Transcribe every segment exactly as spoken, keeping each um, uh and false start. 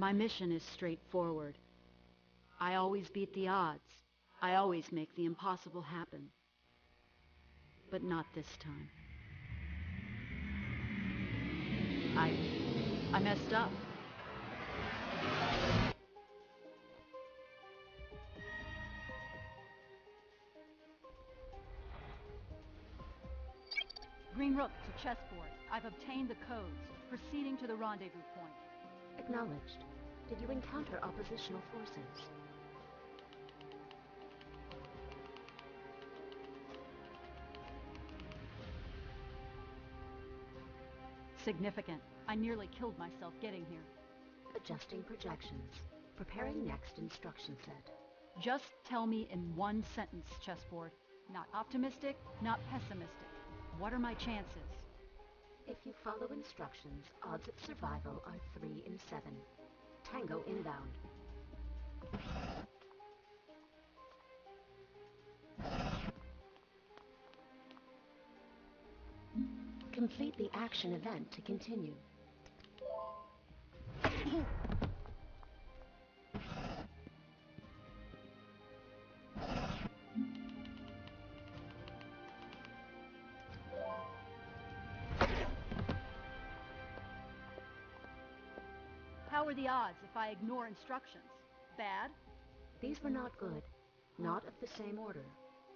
My mission is straightforward. I always beat the odds. I always make the impossible happen. But not this time. I... I messed up. Green Rook to chessboard. I've obtained the codes. Proceeding to the rendezvous point. Acknowledged. Did you encounter oppositional forces? Significant. I nearly killed myself getting here. Adjusting projections. Preparing next instruction set. Just tell me in one sentence, chessboard. Not optimistic, not pessimistic. What are my chances? If you follow instructions, odds of survival are three in seven. Tango inbound. Complete the action event to continue. How are the odds if I ignore instructions? Bad? These were not good. Not of the same order.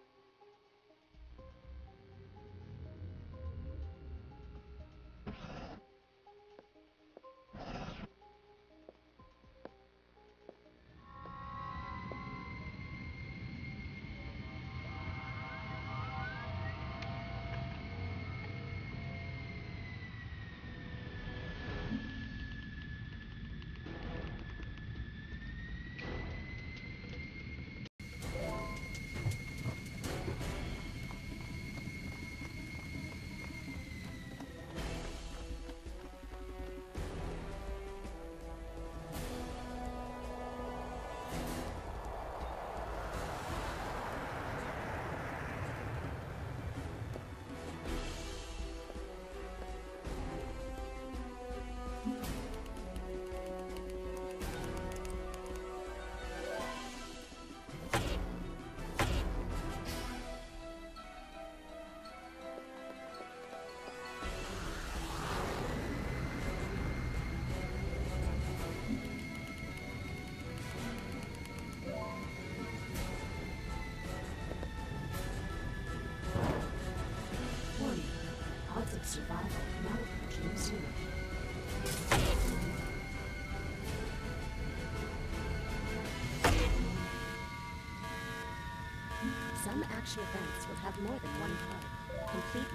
Survival now approaching zero. Some action events will have more than one part. Complete.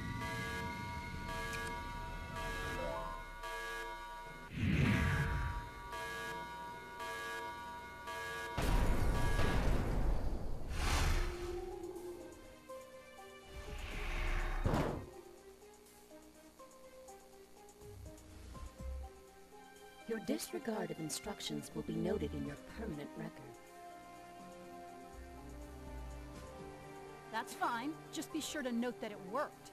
Your disregard of instructions will be noted in your permanent record. That's fine. Just be sure to note that it worked.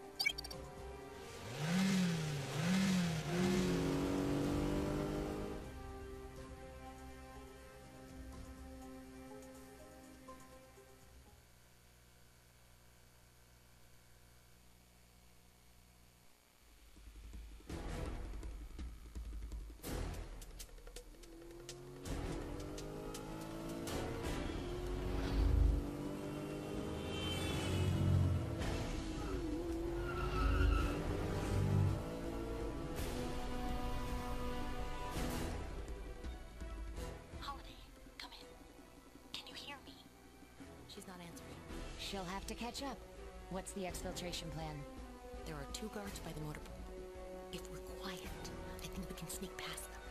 She'll have to catch up. What's the exfiltration plan? There are two guards by the motor pool. If we're quiet, I think we can sneak past them.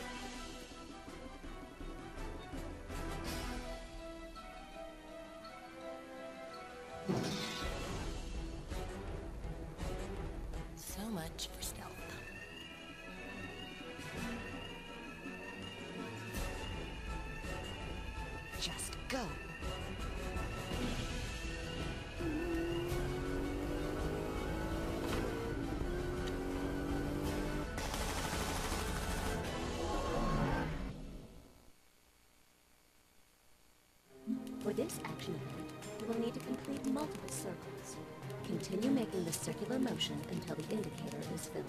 So much for stealth. Just go. this action event, you will need to complete multiple circles. Continue making the circular motion until the indicator is filled.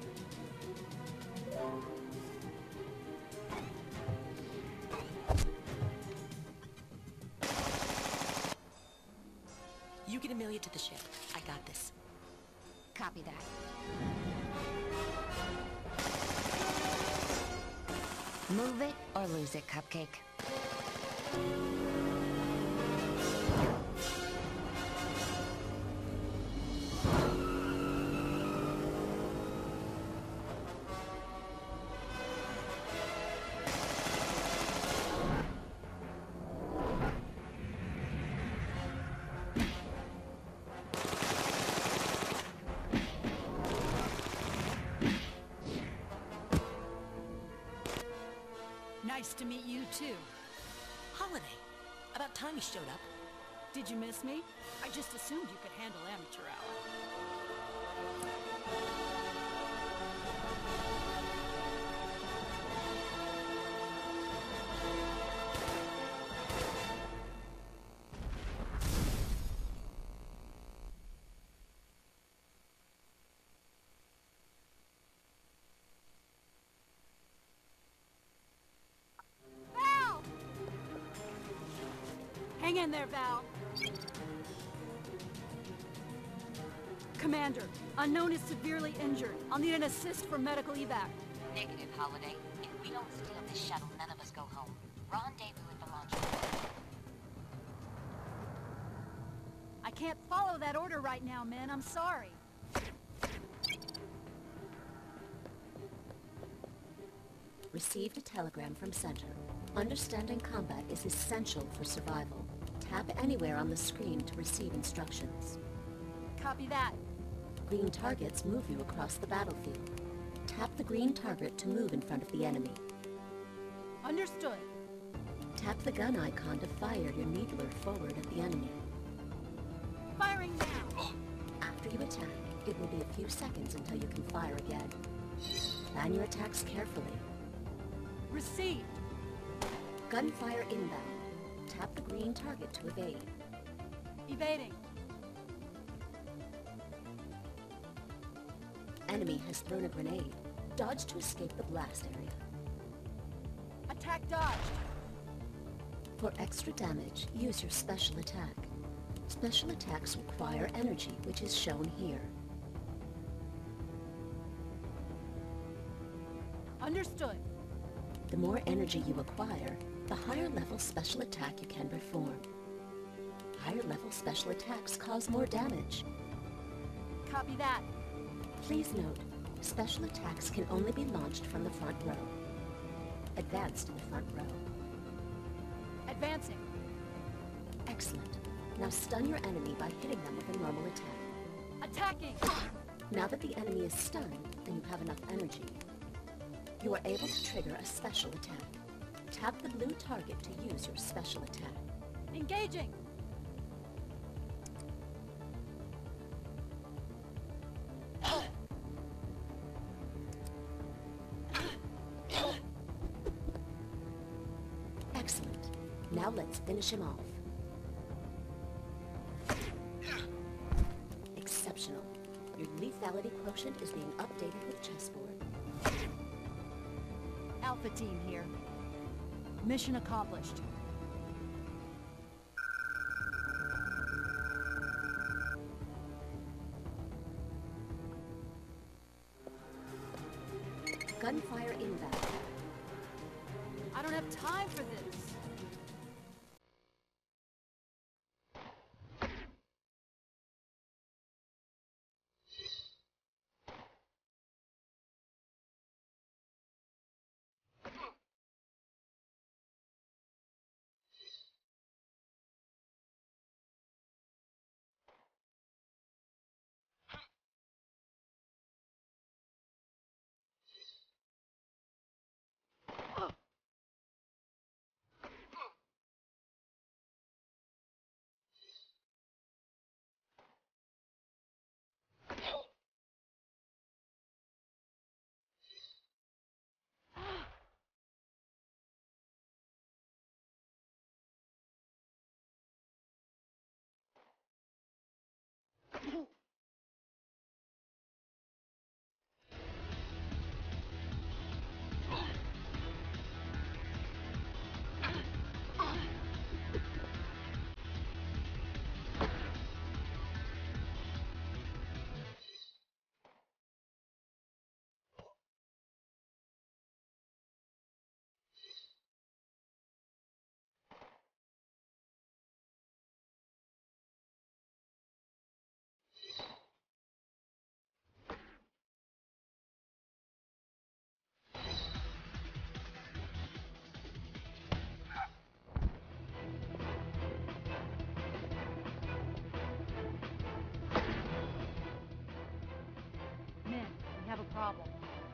You get Amelia to the ship. I got this. Copy that. Move it or lose it, Cupcake. Nice to meet you, too. Holiday. About time you showed up. Did you miss me? I just assumed you could handle amateur hour. Hang in there, Val. Commander, unknown is severely injured. I'll need an assist for medical evac. Negative, Holiday. If we don't steal this shuttle, none of us go home. Rendezvous at the launch pad. I can't follow that order right now, man. I'm sorry. Received a telegram from Center. Understanding combat is essential for survival. Tap anywhere on the screen to receive instructions. Copy that. Green targets move you across the battlefield. Tap the green target to move in front of the enemy. Understood. Tap the gun icon to fire your needler forward at the enemy. Firing now. After you attack, it will be a few seconds until you can fire again. Plan your attacks carefully. Received. Gunfire inbound. Tap the green target to evade. Evading. Enemy has thrown a grenade. Dodge to escape the blast area. Attack dodged. For extra damage, use your special attack. Special attacks require energy, which is shown here. Understood. The more energy you acquire, the higher level special attack you can perform. Higher level special attacks cause more damage. Copy that. Please note, special attacks can only be launched from the front row. Advance to the front row. Advancing. Excellent. Now stun your enemy by hitting them with a normal attack. Attacking. Now that the enemy is stunned and you have enough energy, you are able to trigger a special attack. Tap the blue target to use your special attack. Engaging. Excellent. Now let's finish him off. Exceptional. Your lethality quotient is being updated with chessboard. Alpha team here. Mission accomplished. Gunfire inbound. I don't have time for this. Min, we have a problem.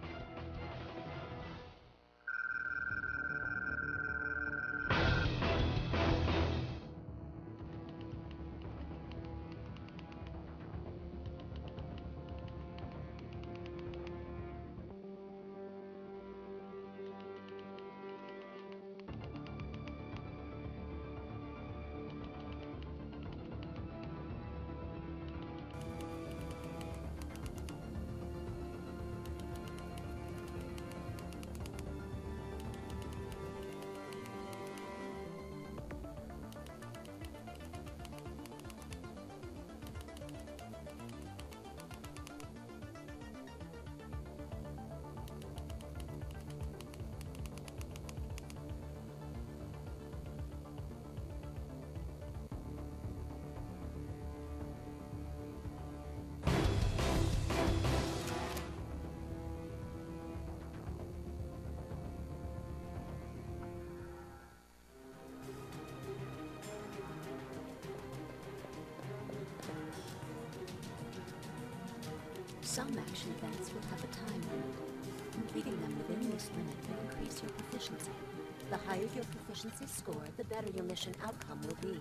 Some action events will have a time limit. Completing them within this limit will increase your proficiency. The higher your proficiency score, the better your mission outcome will be.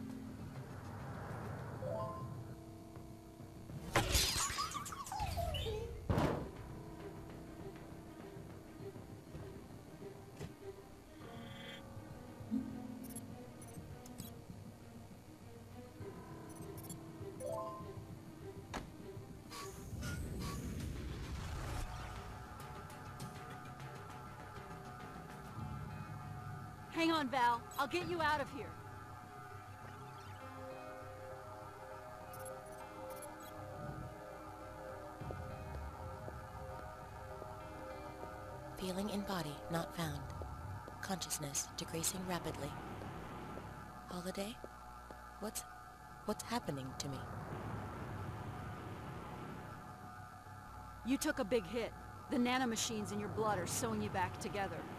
Hang on, Val. I'll get you out of here. Feeling in body not found. Consciousness decreasing rapidly. Holiday? What's... what's happening to me? You took a big hit. The nanomachines in your blood are sewing you back together.